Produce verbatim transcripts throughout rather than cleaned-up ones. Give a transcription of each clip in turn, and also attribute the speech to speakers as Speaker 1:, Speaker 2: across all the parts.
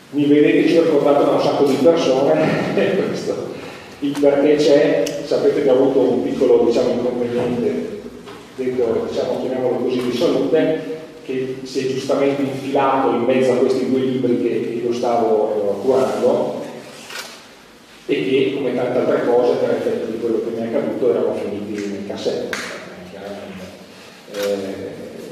Speaker 1: mi vedete circondato da un sacco di persone. Questo, il perché c'è, sapete che ho avuto un piccolo, diciamo, inconveniente, detto, diciamo, chiamiamolo così, di salute, che si è giustamente infilato in mezzo a questi due libri che, che io stavo curando e che, come tante altre cose, per effetto di quello che mi è accaduto, erano finiti nel cassetto. Eh,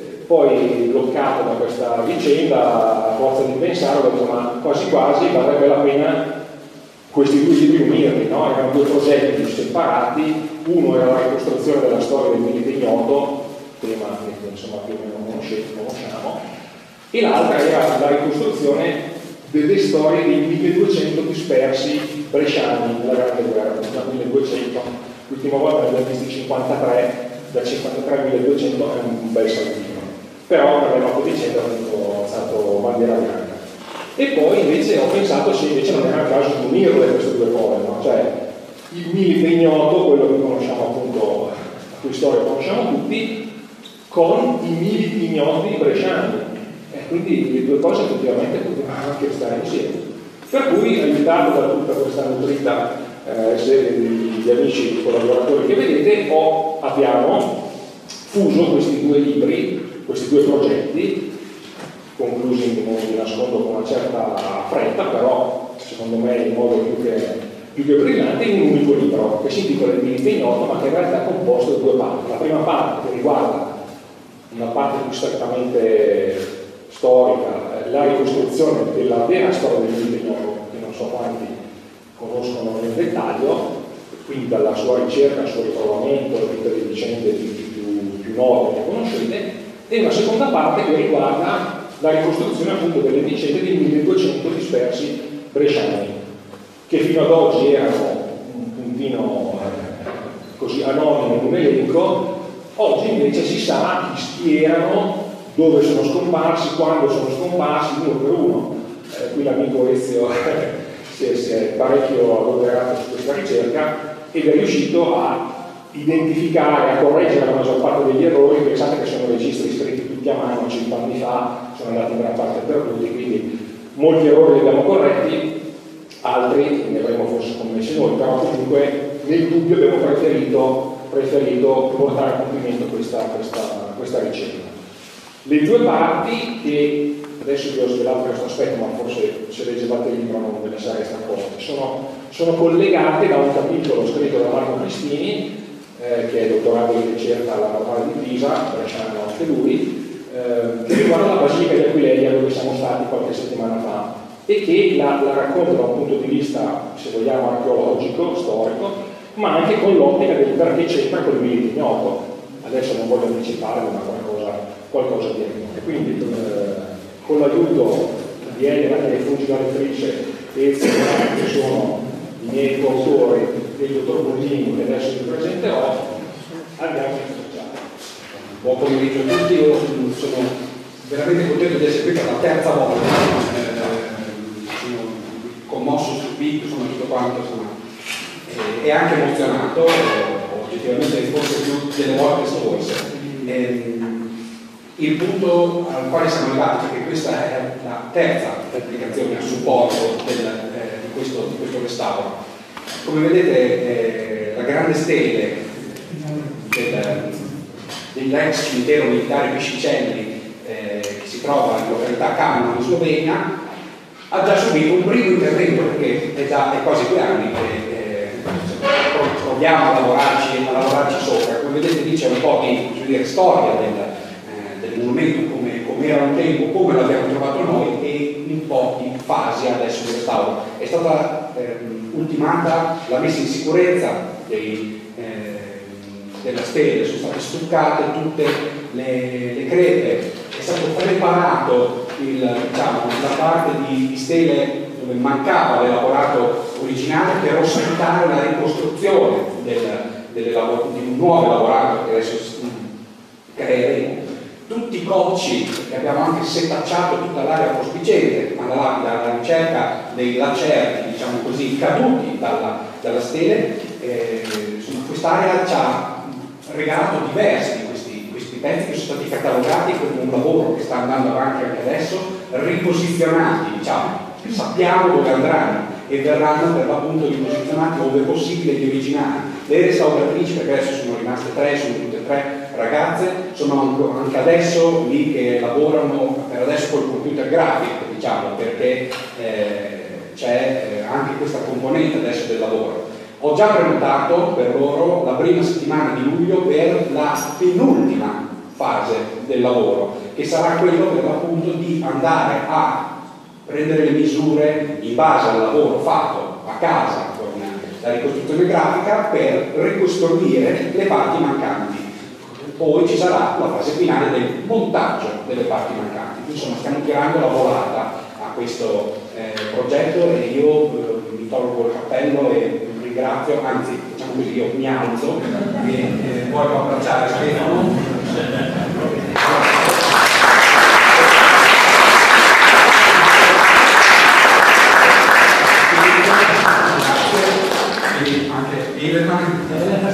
Speaker 1: poi bloccato da questa vicenda, a forza di pensare, ho detto ma quasi quasi varrebbe la pena questi due libri unirli, no? Erano due progetti separati, uno era la ricostruzione della storia del Milite Ignoto, tema che insomma più o meno conosciamo, e l'altra era la ricostruzione delle storie dei milleduecento dispersi bresciani nella Grande Guerra, dal milleduecento, l'ultima volta ne abbiamo visti cinquantatré, da cinquantatré al milleduecento è un bel saltino, però per le notte di dicembre ho alzato bandiera bianca. E poi invece ho pensato se invece non era il caso di unirle queste due cose, no? Cioè il Milite Ignoto, quello che conosciamo appunto, la cui storia conosciamo tutti, con i militi ignoti bresciani, e quindi le due cose effettivamente potevano anche stare insieme. Per cui, aiutato da tutta questa nutrita eh, serie di, di amici collaboratori che vedete, ho, abbiamo fuso questi due libri, questi due progetti, conclusi, non vi nascondo, con una certa fretta, però secondo me in modo più che, più che brillante, in un unico libro che si intitola Il Milite Ignoto, ma che in realtà è composto da due parti. La prima parte che riguarda una parte più strettamente storica, la ricostruzione della vera storia del Milite Ignoto, che non so quanti conoscono nel dettaglio, quindi dalla sua ricerca, al suo ritrovamento, tutte le vicende più, più, più note che conoscete, e una seconda parte che riguarda la ricostruzione appunto delle vicende dei milleduecento dispersi bresciani, che fino ad oggi erano un puntino eh, così anonimo in un elenco. Oggi invece si sa chi erano, dove sono scomparsi, quando sono scomparsi, uno per uno. Eh, qui l'amico Ezio si, è, si è parecchio adoperato su questa ricerca ed è riuscito a identificare, a correggere la maggior parte degli errori. Pensate che sono registri scritti tutti a mano cinque anni fa, sono andati in gran parte perduti, quindi molti errori li abbiamo corretti, altri ne avremmo forse commessi noi, però comunque nel dubbio abbiamo preferito preferito portare a compimento questa, questa, questa ricerca. Le due parti, che adesso vi ho svelato questo aspetto, ma forse se leggevate il libro non ve ne sareste accorti, sono, sono collegate da un capitolo scritto da Marco Cristini, eh, che è dottorato di ricerca alla Normale di Pisa, bresciano anche lui, eh, che riguarda la Basilica di Aquileia, dove siamo stati qualche settimana fa, e che la, la racconta da un punto di vista, se vogliamo, archeologico, storico, ma anche con l'ottica del perché c'entra col Milite Ignoto. Adesso non voglio anticipare, ma qualcosa, qualcosa diremo. E quindi eh, con l'aiuto di Elena, che funge da lettrice, e che sono i miei coautori, e il dottor Bollini, che adesso vi presenterò, andiamo a cominciare.
Speaker 2: Buon pomeriggio a tutti, io sono veramente contento di essere qui per la terza volta. Eh, sono commosso, stupito, sono tutto quanto, insomma, e anche emozionato, oggettivamente forse più delle volte scorse. Eh, il punto al quale siamo arrivati, perché questa è la terza applicazione a supporto del, eh, di, questo, di questo restauro. Come vedete, eh, la grande stele del, dell'ex cimitero militare Piscicelli, eh, che si trova in località Camano, in Slovenia, ha già subito un primo intervento, perché è, da, è quasi due anni che proviamo a lavorarci, a lavorarci sopra. Come vedete lì c'è un po' di, cioè, dire, storia del, eh, del monumento, come, come era un tempo, come l'abbiamo trovato noi, e un po' di fasi adesso di restauro. È stata eh, ultimata la messa in sicurezza dei, eh, della stele, sono state stuccate tutte le, le crete, è stato preparato il, diciamo, la parte di, di stele dove mancava l'elaborato originale per ospitare la ricostruzione del, delle di un nuovo elaborato che adesso creeremo. Tutti i cocci, che abbiamo anche setacciato tutta l'area prospiciente, ma dalla, dalla ricerca dei lacerti, diciamo così, caduti dalla, dalla stele, eh, quest'area ci ha regalato diversi di questi, questi pezzi che sono stati catalogati come un lavoro che sta andando avanti anche adesso, riposizionati, diciamo, sappiamo dove andranno e verranno per l'appunto riposizionati ove possibile di originali. Le restauratrici, perché adesso sono rimaste tre, sono tutte e tre ragazze, sono anche adesso lì che lavorano per adesso col computer grafico, diciamo, perché eh, c'è eh, anche questa componente adesso del lavoro. Ho già prenotato per loro la prima settimana di luglio per la penultima fase del lavoro, che sarà quello per l'appunto di andare a prendere le misure in base al lavoro fatto a casa con la ricostruzione grafica per ricostruire le parti mancanti. Poi ci sarà la fase finale del montaggio delle parti mancanti. Insomma, stiamo tirando la volata a questo eh, progetto e io eh, mi tolgo il cappello e vi ringrazio, anzi, diciamo così, io mi alzo e eh, voglio abbracciare Stefano. Anche Iverman,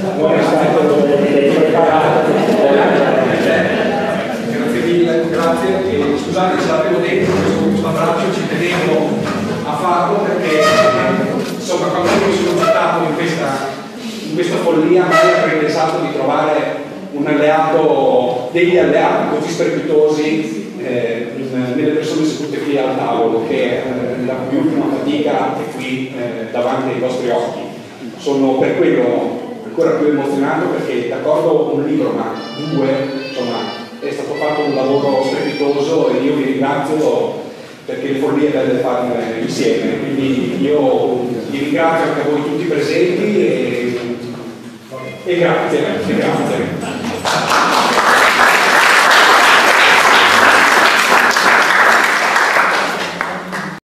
Speaker 2: grazie mille, grazie. E scusate se l'avevo detto, questo abbraccio ci tenevo a farlo perché insomma quando io sono stato in questa, in questa follia mai avrei pensato di trovare un alleato, degli alleati così strepitosi eh, in, nelle persone sedute qui al tavolo, che eh, la mia ultima fatica è qui eh, davanti ai vostri occhi. Sono per quello ancora più emozionato perché d'accordo un libro, ma due, insomma, è stato fatto un lavoro strepitoso e io vi ringrazio perché le follie è belle farle insieme. Quindi io vi ringrazio anche a voi tutti presenti e, e grazie, e grazie.